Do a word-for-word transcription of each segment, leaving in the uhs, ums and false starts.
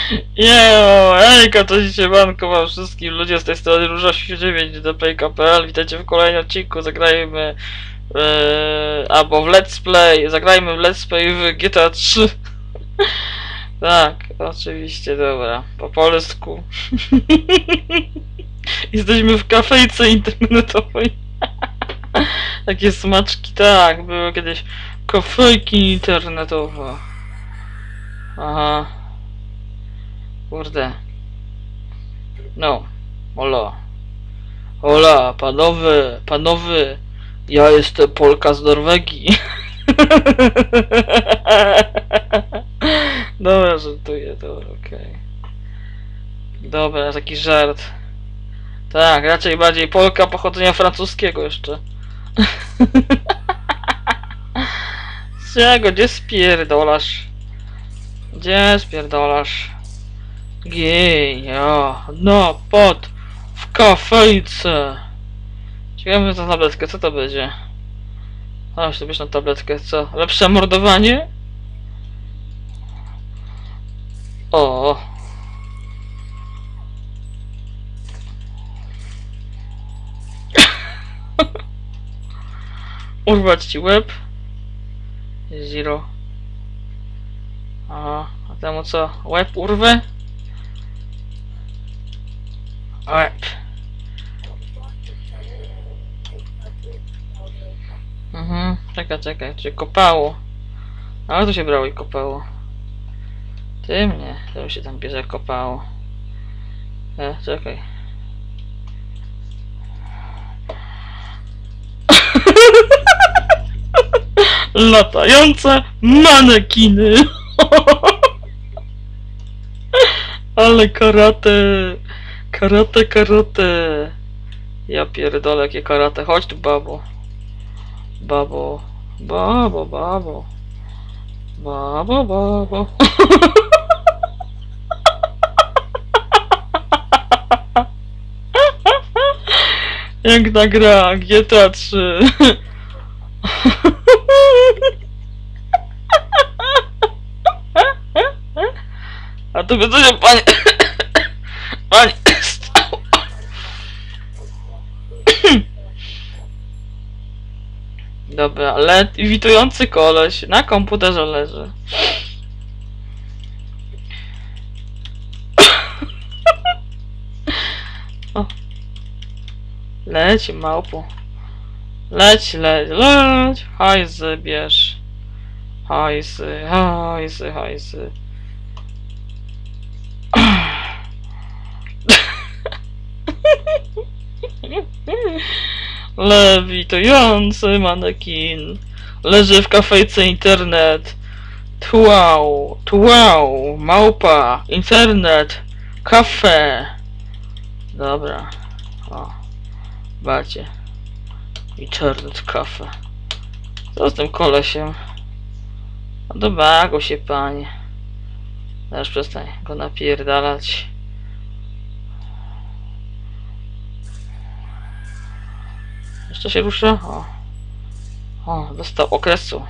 Jejo, ejka, cześć siemanko wam wszystkim ludzie z tej strony Róża dziewięć do play kropka p l. Witajcie w kolejnym odcinku, zagrajmy yy, albo w Let's Play, zagrajmy w Let's Play w G T A trzy. Tak, oczywiście, dobra, po polsku. Jesteśmy w kafejce internetowej. Takie smaczki, tak, były kiedyś kafejki internetowe. Aha. Kurde. No. Hola. Hola, panowie, panowie. Ja jestem Polka z Norwegii. Dobra, żartuję, dobra, okej. Okay. Dobra, taki żart. Tak, raczej bardziej Polka pochodzenia francuskiego jeszcze. Czego, gdzie spierdolasz? Gdzie spierdolasz? Gej, ja, no, pod, w kafejce. Ciekawe za tabletkę, co to będzie? A, już bierz na tabletkę, co? Lepsze mordowanie? O. Urwać ci łeb. Zero. Aha, a temu co? Łeb urwę? Łeb. Mhm, czekaj, czekaj, czy kopało? Ale to się brało i kopało. Ty mnie, to się tam bierze kopało. E, czekaj. Latające manekiny. Ale karate. Karate, karate. Ja pierdolę, jakie karate. Chodź tu, babo. Babo. Babo, babo. Babo, babo. Jak ta gra G T A trzy. A to wiedzą się, panie. Panie. Dobra, L E D witujący koleś na komputerze leży. O. Leć, małpu. Leć, leć, leć. Hajzy bierz. Hajzy, hajzy, hajzy. Lewitujący manekin leży w kafejce internet. Tłał, tłał, małpa, internet, kafe. Dobra. O, bacie. Internet, kafe. Co z tym kolesiem? No do bagu się, panie. Aż przestań go napierdalać. Jeszcze się rusza? O. O, dostał okresu.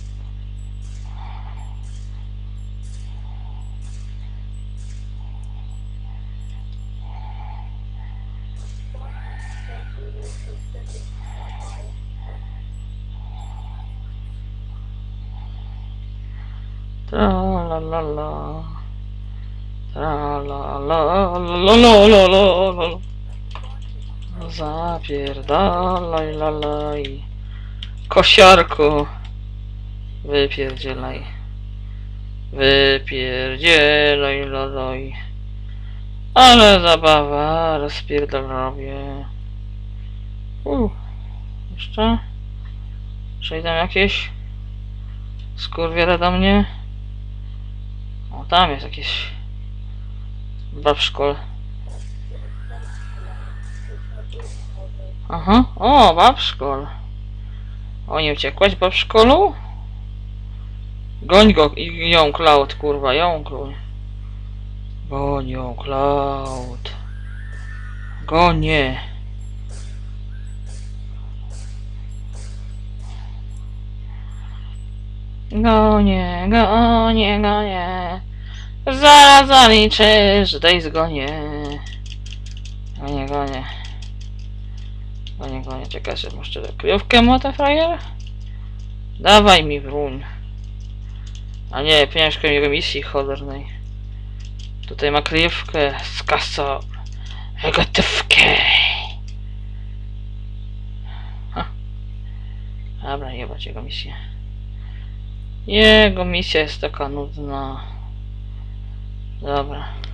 Tra la la la. Tra la la la la la la la. Zapierdalaj, lalaj. Kosiarku. Wypierdzielaj. Wypierdzielaj, lalaj. Ale zabawa, rozpierdol robię. Uh. Jeszcze? Czy tam jakieś? Skurwiele do mnie? O, tam jest jakieś. Bab w szkole. Aha, o, babszkol. O, nie uciekłaś, babszkolu? Goń go i ją, Cloud, kurwa, ją, goń. Goń ją, Cloud. Gonie. Gonie, gonie, gonie. Zaraz zaliczysz, daj zgonię. Gonię, gonię. Gonię, gonię, czekaj, że jeszcze kryjówkę ma ta frajer? Dawaj mi broń. A nie, pieniążkę mi misji cholernej. Tutaj ma kryjówkę z kasą. Gotówkę. Ha. Dobra, jebać jego misję. Jego misja jest taka nudna. Dobra.